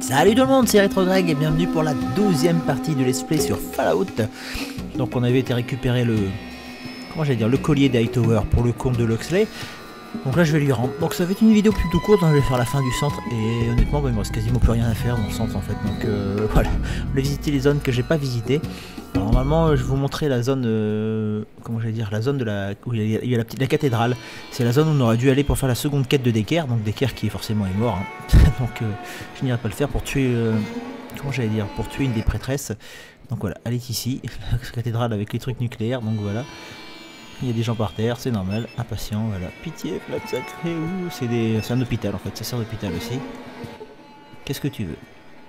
Salut tout le monde, c'est RetroGreg et bienvenue pour la 12e partie de Let's Play sur Fallout. Donc on avait été récupérer le... comment j'allais dire, le collier d'Hightower pour le compte de Loxley. Donc là je vais lui rendre. Donc ça va être une vidéo plutôt courte, hein, je vais faire la fin du centre et honnêtement il me reste quasiment plus rien à faire dans le centre en fait. Donc voilà, je vais visiter les zones que j'ai pas visitées. Alors, normalement je vais vous montrer la zone, comment j'allais dire, la zone de la... où il y a la cathédrale. C'est la zone où on aurait dû aller pour faire la seconde quête de Decker. Donc Decker qui forcément est mort. Hein. Donc je n'irai pas le faire pour tuer... comment j'allais dire, pour tuer une des prêtresses. Donc voilà, elle est ici, la cathédrale avec les trucs nucléaires, donc voilà. Il y a des gens par terre, c'est normal, impatient, voilà. Pitié, flamme sacrée, ouh, c'est un hôpital en fait, ça sert d'hôpital aussi. Qu'est-ce que tu veux?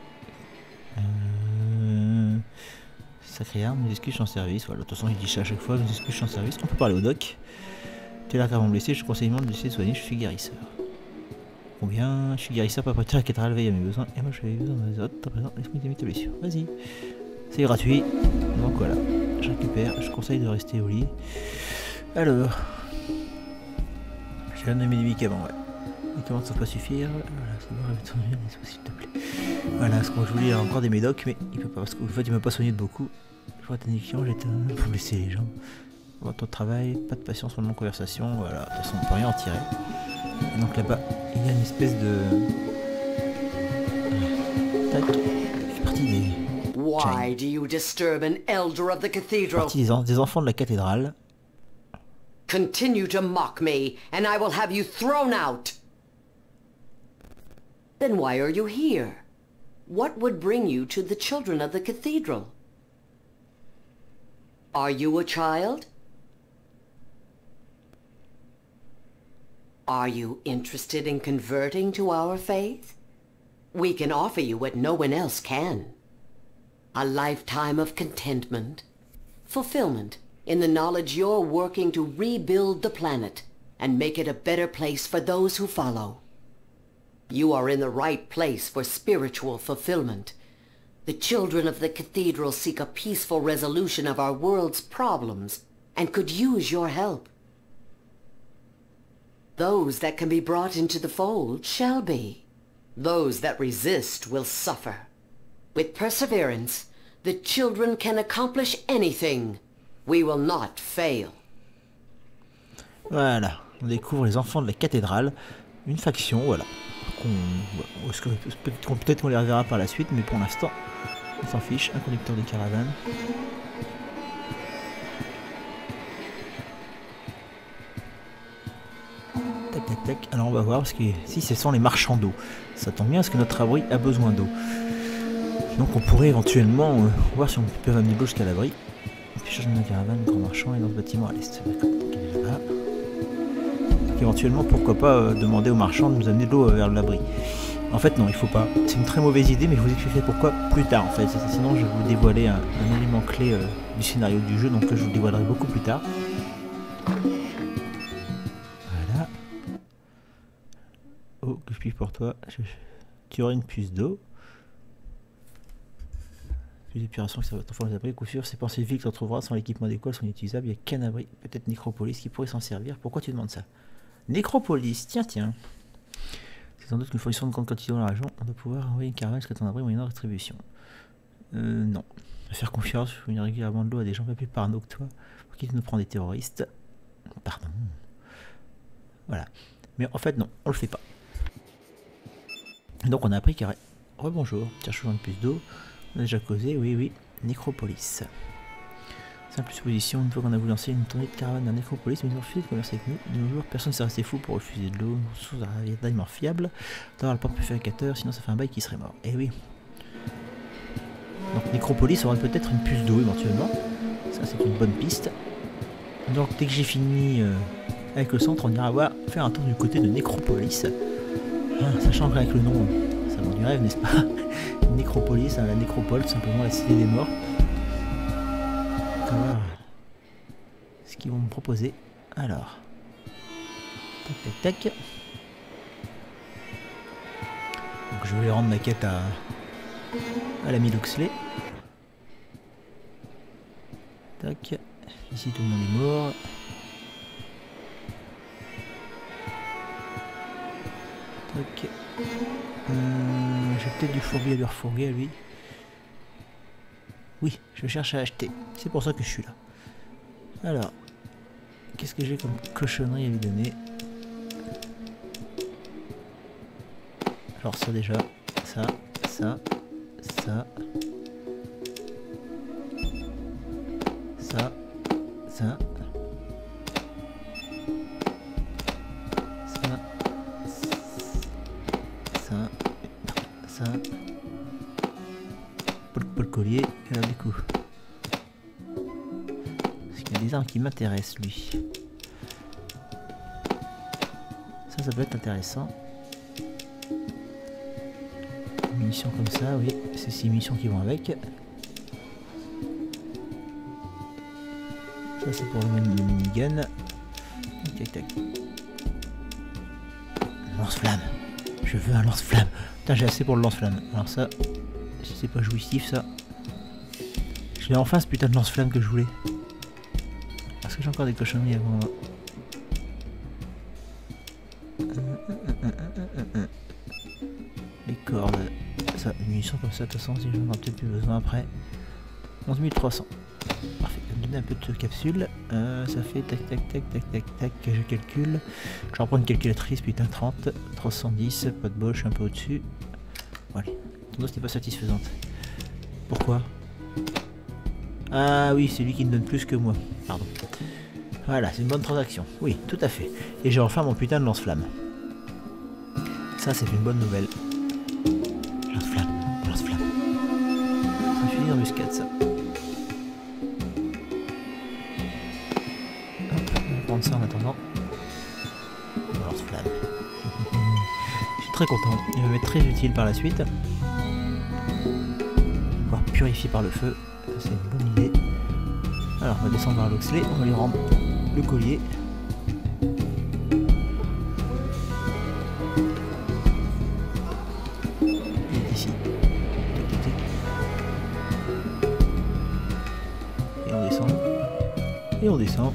Sacrée arme, nous excuses en service, voilà, de toute façon il dit ça à chaque fois, nous excuses en service. On peut parler au doc. Tu es là gravement blessé, je te conseille de laisser soigner, je suis guérisseur. Combien? Je suis guérisseur, propriétaire, la cathédrale veille à mes besoins, et moi je vais besoin des autres, t'as présent, laisse-moi t'aimer tes blessures, vas-y. C'est gratuit, donc voilà, je récupère, je conseille de rester au lit. Alors, j'ai un de mes médicaments, ouais. Les médicaments ne sont pas suffire. Voilà, c'est bon, avec ton bien, s'il te plaît. Voilà, ce qu'on je voulais, il y a encore des médocs, mais il peut pas, parce qu'en fait, il m'a pas soigné de beaucoup. Je vois ta nifiant, j'étais pour blesser les gens. Bon, ton travail, pas de patience, seulement conversation, voilà, de toute façon, on peut rien en tirer. Et donc là-bas, il y a une espèce de... tac, je suis parti des... Why do you disturb an elder of the cathedral? Parti des enfants de la cathédrale. Continue to mock me, and I will have you thrown out. Then why are you here? What would bring you to the children of the cathedral? Are you a child? Are you interested in converting to our faith? We can offer you what no one else can. A lifetime of contentment, fulfillment, in the knowledge you're working to rebuild the planet and make it a better place for those who follow. You are in the right place for spiritual fulfillment. The children of the cathedral seek a peaceful resolution of our world's problems and could use your help. Those that can be brought into the fold shall be. Those that resist will suffer. With perseverance, the children can accomplish anything. We will not fail. Voilà, on découvre les enfants de la cathédrale, une faction, voilà. Peut-être qu'on les reverra par la suite, mais pour l'instant, on s'en fiche. Un conducteur de caravane. Tac tac tac. Alors on va voir, parce que si ce sont les marchands d'eau, ça tombe bien parce que notre abri a besoin d'eau. Donc on pourrait éventuellement voir si on peut amener de l'eau jusqu'à l'abri. Affichage de la caravane, grand marchand et dans ce bâtiment à l'est. D'accord, là. Donc éventuellement, pourquoi pas demander aux marchands de nous amener de l'eau vers l'abri. En fait non, il faut pas. C'est une très mauvaise idée, mais je vous expliquerai pourquoi plus tard en fait. Sinon je vais vous dévoiler un élément clé du scénario du jeu, donc je vous le dévoilerai beaucoup plus tard. Voilà. Oh, que je puis pour toi. Tu auras une puce d'eau. Plus d'épuration que ça va t'enfant les abris, coup sûr, ces pensées vives que tu retrouveras sans l'équipement adéquat sont inutilisables, il n'y a qu'un abri, peut-être Nécropolis qui pourrait s'en servir. Pourquoi tu demandes ça? Nécropolis, tiens. C'est sans doute qu'une fourniture de grande quantité dans la région, on doit pouvoir envoyer une caravane jusqu'à ton abri moyennant rétribution. Non. Faire confiance, je fournir régulièrement de l'eau à des gens pas plus parano que toi, pour qu'ils nous prennent des terroristes. Pardon. Voilà. Mais en fait, non, on le fait pas. Donc on a appris qu'il y aurait... Rebonjour, cherchons une puce d'eau. On a déjà causé, oui, Nécropolis. Simple supposition, une fois qu'on a voulu lancer une tournée de caravane dans Nécropolis, mais ils ont refusé de commercer avec nous. De nos jours, personne ne s'est resté fou pour refuser de l'eau, sous un ravitaillement fiable, d'avoir le porte-purificateur, sinon ça fait un bail qui serait mort. Eh oui. Donc Nécropolis aura peut-être une puce d'eau éventuellement. Ça c'est une bonne piste. Donc dès que j'ai fini avec le centre, on ira faire un tour du côté de Nécropolis. Sachant qu'avec le nom, ça vend du rêve, n'est-ce pas? Nécropolis, la nécropole, tout simplement la cité des morts. On va voir ce qu'ils vont me proposer. Alors, tac. Donc je vais rendre ma quête à l'ami Loxley. Tac. Ici tout le monde est mort. Tac. J'ai peut-être du fourguer à lui refourguer à lui. Oui, je cherche à acheter. C'est pour ça que je suis là. Alors, qu'est-ce que j'ai comme cochonnerie à lui donner? Alors ça déjà, ça, ça, ça, ça, ça, ça, ça, ça, pour le collier, alors du coup. Parce qu'il y a des armes qui m'intéressent lui. Ça peut être intéressant. Munitions comme ça, oui, c'est ces munitions qui vont avec. Ça c'est pour le minigun. Tac tac. Lance-flamme. Je veux un lance-flamme. Putain, j'ai assez pour le lance-flamme. Alors ça, si c'est pas jouissif ça. Je l'ai enfin ce putain de lance-flamme que je voulais. Parce que j'ai encore des cochonneries avant moi. Les cordes. Ça, une munition comme ça, de toute façon, si j'en ai peut-être plus besoin après. 11 300. Parfait, je vais me donner un peu de capsule. Ça fait tac tac tac tac tac tac, je calcule. Je vais reprendre une calculatrice, putain, 30, 310, pas de bol, je suis un peu au-dessus. Bon, allez, ton os n'est pas satisfaisante. Pourquoi? Ah oui, c'est lui qui me donne plus que moi. Pardon. Voilà, c'est une bonne transaction. Oui, tout à fait. Et j'ai enfin mon putain de lance-flamme. Ça, c'est une bonne nouvelle. Lance-flamme, lance-flamme. C'est un fusil d'embuscade, ça. Hop, on va prendre ça en attendant. Lance-flamme. Je suis très content. Il va m'être très utile par la suite. Pouvoir purifier par le feu. C'est une bonne idée. Alors, on va descendre vers Loxley. On va lui rendre le collier. Et on descend.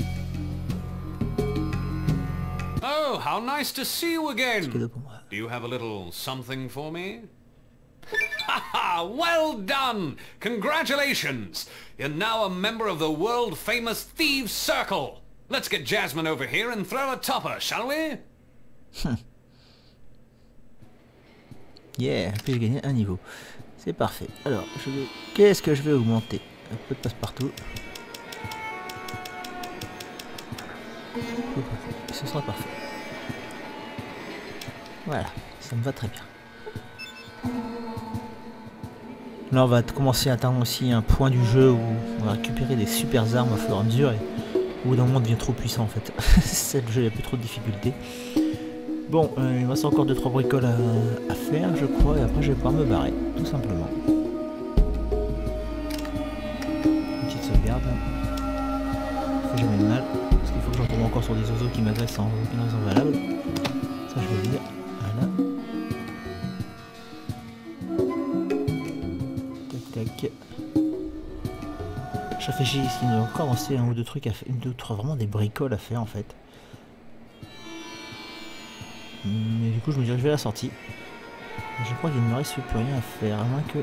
Oh, how nice to see you again. Do you have a little something for me? Haha, well done! Congratulations! You're now a member of the world-famous Thieves' Circle. Let's get Jasmine over here and throw a topper, shall we? Yeah, puis j'ai gagné un niveau. C'est parfait. Alors, qu'est-ce que je vais augmenter? Un peu de passe-partout. Ce sera parfait. Voilà, ça me va très bien. Là on va commencer à atteindre aussi un point du jeu où on va récupérer des super armes au fur et à mesure et au bout d'un moment on devient trop puissant en fait. C'est le jeu, il n'y a plus trop de difficultés. Bon, il me reste encore 2-3 bricoles à faire je crois et après je vais pouvoir me barrer, tout simplement. Une petite sauvegarde. Ça fait jamais de mal. Parce qu'il faut que j'en tombe encore sur des oiseaux qui m'agressent sans aucune raison valable. Ça je vais dire. Voilà. Tac tac. Je réfléchis qu'il me encore rester un ou deux trucs à faire. Une, deux, trois, vraiment des bricoles à faire en fait. Mais du coup je me dirige vers la sortie. Je crois qu'il ne me reste plus rien à faire, à moins que...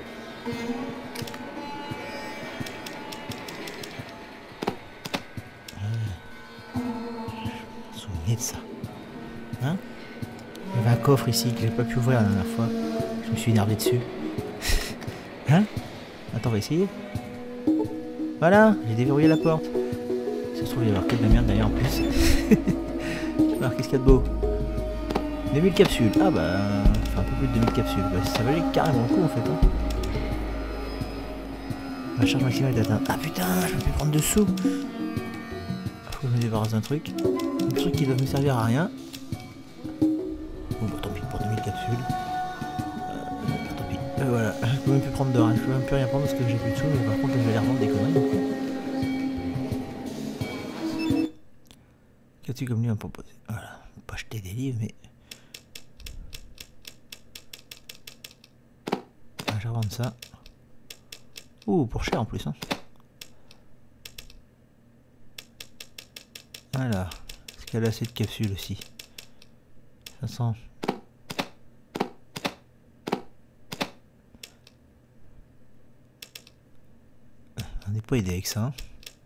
De ça. Hein? Il y avait un coffre ici que j'ai pas pu ouvrir la dernière fois. Je me suis énervé dessus. Hein? Attends, on va essayer. Voilà, j'ai déverrouillé la porte. Ça se trouve, il va y avoir que de la merde derrière en plus. Alors, qu'est-ce qu'il y a de beau? 2000 capsules. Ah bah, enfin un peu plus de 2000 capsules. Bah, ça valait carrément le coup en fait. Hein. La charge maximale est atteinte. Ah putain, je peux plus prendre de sous. Faut que je me débarrasse d'un truc. Un truc qui doit me servir à rien. Bon bah tant pis pour 2000 capsules. Tant pis. Voilà, je peux même plus prendre de rien. Je peux même plus rien prendre parce que j'ai plus de sous, mais par contre je vais les revendre des conneries. Qu'as-tu comme lui à me proposer? Voilà, pas acheter des livres mais... Ah, je vais revendre ça. Ouh, pour cher en plus hein. Voilà. Est-ce qu'elle a assez de capsules aussi? 500. n'est pas aidé avec ça. Hein.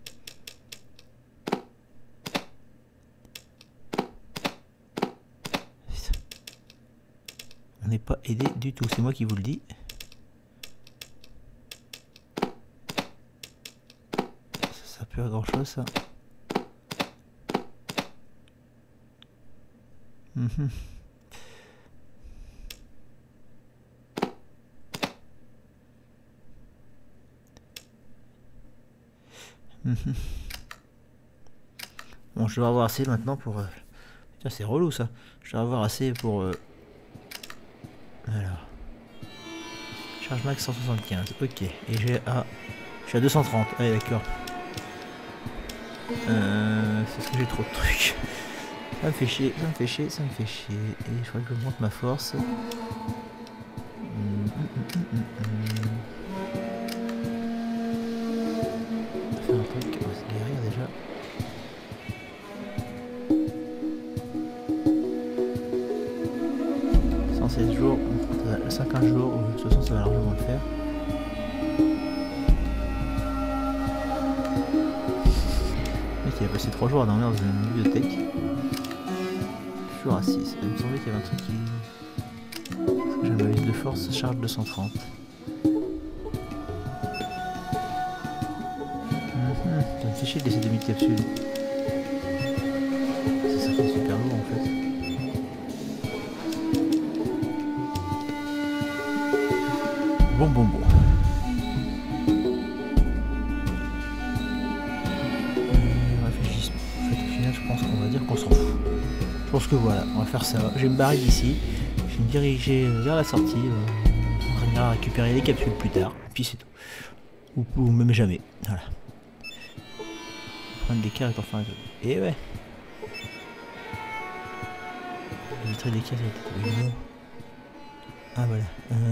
On n'est pas aidé du tout, c'est moi qui vous le dis. Ça pue à grand chose ça. Bon, je vais avoir assez maintenant pour... Putain, c'est relou ça. Je vais avoir assez pour... Alors... Charge max 175, ok. Et j'ai à... Je suis à 230, allez d'accord. C'est parce que j'ai trop de trucs. Ça me fait chier, ça me fait chier, ça me fait chier. Et je crois que je monte ma force. Ça fait un truc, on va se guérir déjà. « 116 jours, 50 jours, de toute façon ça va largement le faire. » Le mec il a passé 3 jours à dormir dans une bibliothèque. Toujours à 6. Il me semblait qu'il y avait un truc qui... Parce que j'ai ma liste de force, charge 230. Ça me fait chier de laisser 2000 capsules. Ça fait super lourd en fait. Bon. Réfléchissement. En fait, au final, je pense qu'on va dire qu'on s'en fout. Je pense que voilà, on va faire ça. Je vais me barrer d'ici. Je vais me diriger vers la sortie. On ira récupérer les capsules plus tard. Puis c'est tout. Ou même jamais. Voilà. Prendre des cartes et enfin. Et ouais. Éviter des cases. Ah voilà.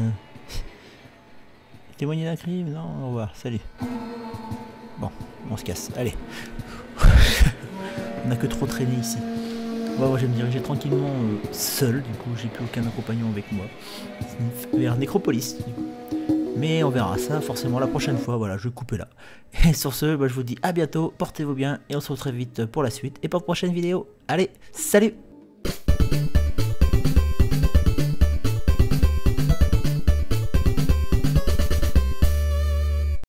Témoigner d'un crime? Non, au revoir, salut. Bon, on se casse, allez. On n'a que trop traîné ici. Bon, moi je vais me diriger tranquillement seul, du coup j'ai plus aucun accompagnant avec moi. Vers Nécropolis, du coup. Mais on verra ça forcément la prochaine fois, voilà, je vais couper là. Et sur ce, je vous dis à bientôt, portez-vous bien, et on se retrouve très vite pour la suite et pour la prochaine vidéo. Allez, salut!